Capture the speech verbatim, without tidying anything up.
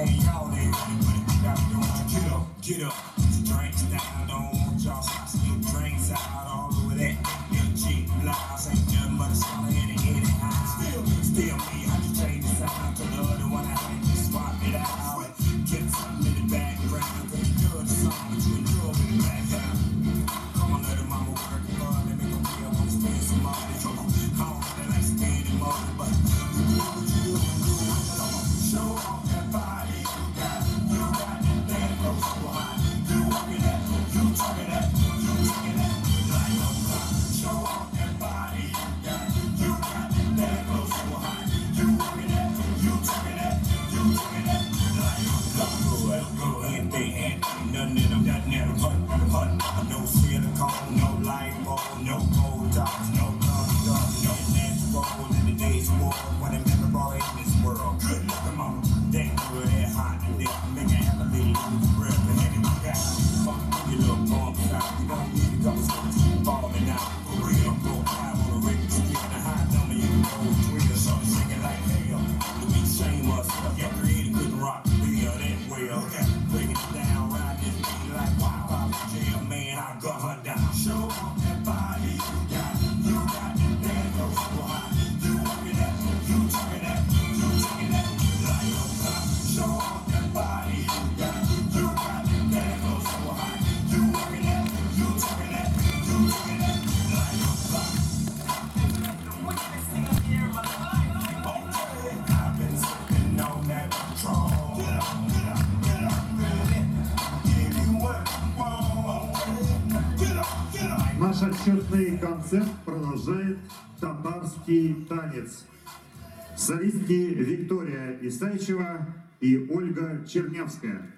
man, y'all ain't ready, but if y'all doing, get up, get up. Put your drinks down, don't want y'all shots, get drinks out all over that. Your cheap lies ain't nothing but a summer in the anyhow. Still, still me, I just change the sound to the other one. I had to swap it out. Get something in the background, cause you good song, but you in love in the background. Come on, let the mama work it hard, let me go be, I wanna spend some money. Come on, I don't really like spending money, but you do what you do, come on, show off that body you got. You got that damn go so high. You walking that, you talking that, you taking that like no clock. Show off that body you got. You got that damn go so high. You walking that, you talking that, you taking that like no clock. Good, good, anything, anything, nothing in them, nothing in them, hut, hut. No silicone, no lipo, no gold dots, no gun gun, no natural in the days war when the memorable in this world. Good looking mama, they good and hot and they make a hell of a little breath and heavy you got. Fuck your little bump out, you don't need a couple steps, keep falling out. For real, go out on the rig, stick in the high number, you know, drill, so singing like hell. To be shameless, yeah, created couldn't rock the bill that well. Breaking it down, ride this beat like wow, pop jail, man, I got her down. Show off that body you got. You got that damn go so high. You walking that, you talking that, you taking that like no clock. Show off that body you got. You got that damn go so high. You walking that, you talking that, you taking that like no clock. Okay, I've been sipping on that Patron. Get up, get up, get up, give you what you want. Get up, get up. Наш отчетный концерт продолжает татарский танец. Солистки Виктория Исайчева и Ольга Чернявская.